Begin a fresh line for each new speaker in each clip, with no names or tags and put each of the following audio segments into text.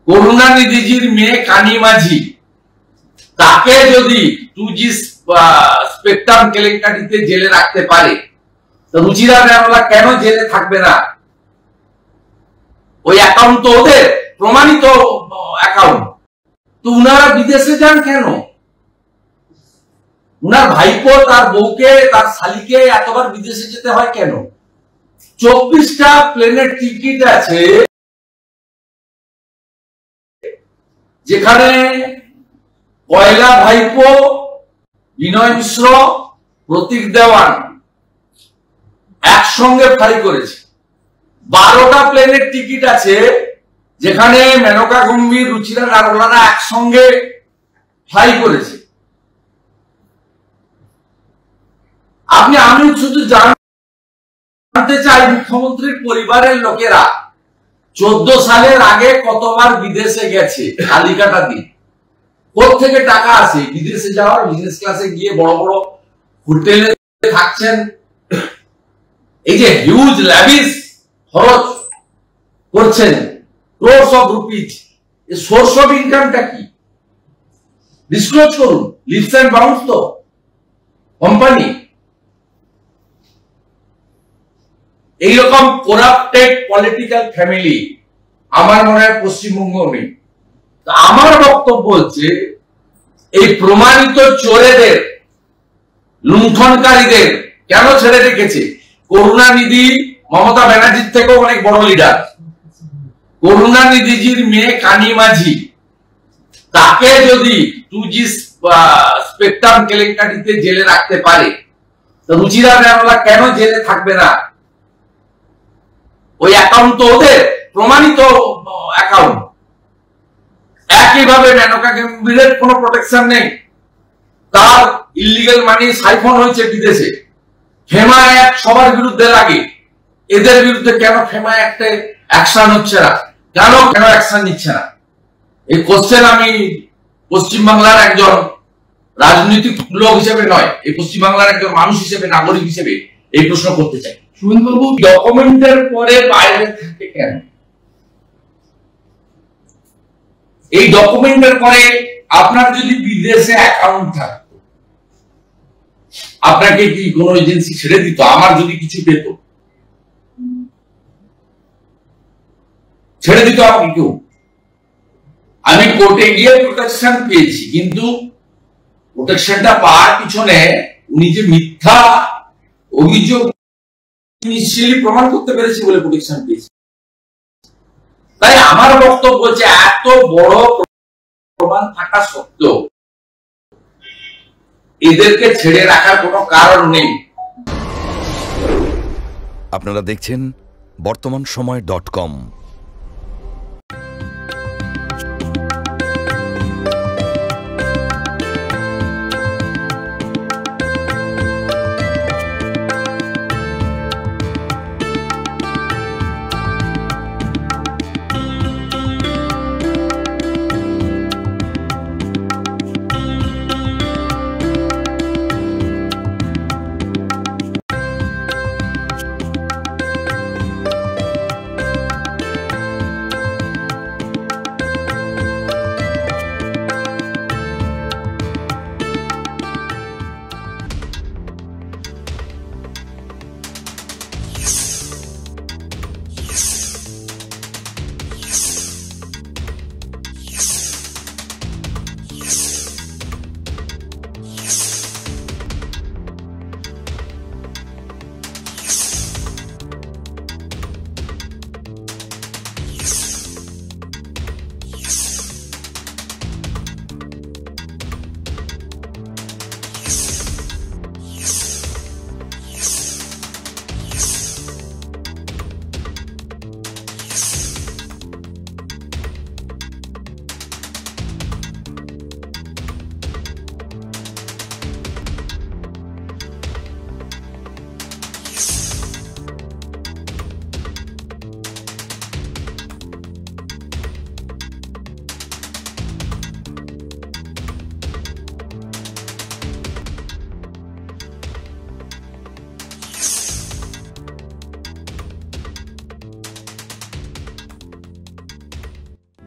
করুণানিধিজির মেয়ে কানি মাঝি, তাকে যদি 2G স্পেকট্রাম কেলেঙ্কারিতে জেলে রাখতে পারে, তো রুচিরা বেরোলা কেন জেলে থাকবে না? ওই অ্যাকাউন্ট তো ওদের প্রমাণিত অ্যাকাউন্ট, তো উনারা বিদেশে যান কেন? উনার ভাইপো তার বউকে তার শালিকে এতবার বিদেশে যেতে হয় কেন? 24টা প্লেনের টিকিট আছে যেখানে পয়লা ভাইপো, বিনয় মিশ্র, প্রতীক দেওয়ান একসঙ্গে ফ্লাই করেছে। 12টা প্লেনের টিকিট আছে যেখানে মেনকা গম্ভীর, রুচিরা নারোলারা একসঙ্গে ফ্লাই করেছে। আমি শুধু জানতে চাই, মুখ্যমন্ত্রীর পরিবারের লোকেরা 14 সালের আগে কতবার বিদেশে গেছে, তালিকাটা দিন। কোত্থেকে টাকা আসে বিদেশে যাওয়ার? বিজনেস ক্লাসে গিয়ে বড় বড় হোটেলে থাকছেন, এই যে হিউজ ল্যাভিশ খরচ করছেন, ক্রোর্স অফ রুপিজ, এই সোর্স অফ ইনকামটা কি? ডিসক্লোজ করুন। লিভস এন্ড বাউন্স তো কোম্পানি। এইরকম করাপ্টেড পলিটিক্যাল ফ্যামিলি আমার মনে হয় পশ্চিমবঙ্গ নেই। আমার বক্তব্য হচ্ছে, এই প্রমাণিত চোরেদের, লুণ্ঠনকারীদের কেন ছেড়ে রেখেছে? করুণানিধি মমতা ব্যানার্জির থেকেও অনেক বড় লিডার। করুণানিধিজির মেয়ে কানি মাঝি, তাকে যদি 2G স্পেকট্রাম কেলেঙ্কারিতে জেলে রাখতে পারে, তো রুচিরা বেরোলা কেন জেলে থাকবে না? ওই অ্যাকাউন্ট তো ওদের প্রমাণিত অ্যাকাউন্ট। একইভাবে মেনকা গম্ভীরের কোনো প্রোটেকশন নেই, তার ইলিগাল মানি সাইফন হয়েছে বিদেশে। ফেমা অ্যাক্ট সবার বিরুদ্ধে লাগে, এদের বিরুদ্ধে কেন ফেমা অ্যাক্টে অ্যাকশন হচ্ছে না? কেন অ্যাকশন নিচ্ছে না? এই কোশ্চেন আমি পশ্চিমবাংলার একজন রাজনৈতিক লোক হিসেবে নয়, এই পশ্চিমবাংলার একজন মানুষ হিসেবে, নাগরিক হিসেবে এই প্রশ্ন করতে চাই। সুবেন্দু বাবু, ডকুমেন্টের পরে বাইরে থাকে কেন? এই ডকুমেন্টের পরে আপনার যদি বিদেশে অ্যাকাউন্ট থাকতো, আপনাকে কি কোনো এজেন্সি ছেড়ে দিত? আমার যদি কিছু পেত, ছেড়ে দিত আমাকে কেউ? আমি কোর্টে গিয়ে প্রোটেকশন পেয়েছি, কিন্তু প্রোটেকশনটা পাওয়ার পিছনে উনি যে মিথ্যা অভিযোগ ইনিশিয়ালি প্রমাণ করতে পেরেছি বলে প্রোটেকশন পেয়েছি। তাই আমার বক্তব্য হচ্ছে, এত বড় প্রমাণ থাকা সত্ত্বেও এদেরকে ছেড়ে রাখার কোনো কারণ নেই।
আপনারা দেখছেন বর্তমান সময়.com।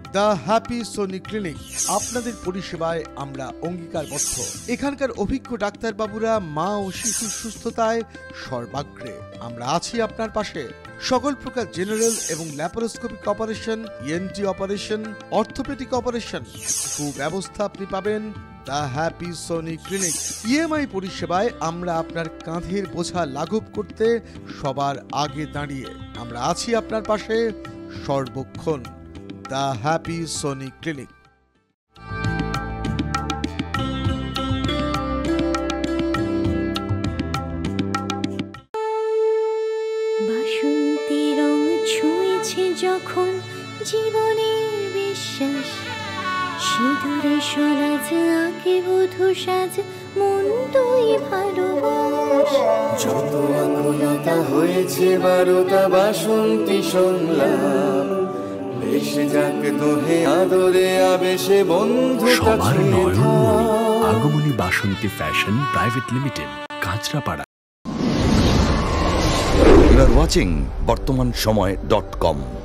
দ্য হ্যাপি সোনি ক্লিনিক, আপনাদের পরিষেবায় আমরা অঙ্গীকারবদ্ধ। এখানকার অভিজ্ঞ ডাক্তারবাবুরা মা ও শিশুর সুস্থতায় সর্বাগ্রে। আমরা আছি আপনার পাশে। সকল প্রকার জেনারেল এবং laparoscopic operation, ENT operation, orthopaedic operation সুব্যবস্থা আপনি পাবেন the happy Soni clinic. EMI পরিষেবায় আমরা আপনার কাঁধের বোঝা লাঘব করতে সবার আগে দাঁড়িয়ে। আমরা আছি আপনার পাশে সর্বক্ষণ। The happy Soni clinic.
বাসন্তী রং ছুঁয়েছে যখন জীবনের বিশ্বাস, সিঁদুরে সরাজ আঁকে বধূ সাজ, মন তুই ভালোবাস।
যত আকুলতা হয়েছে বারোটা বাসন্তী সংলাপ, ভেসে যাক দোহে আদরে আবেশে বন্ধুতা ছুঁয়ে থাক।
Agamani Basanti fashion private limited, Kanchrapara.
You are watching bartaman samay.com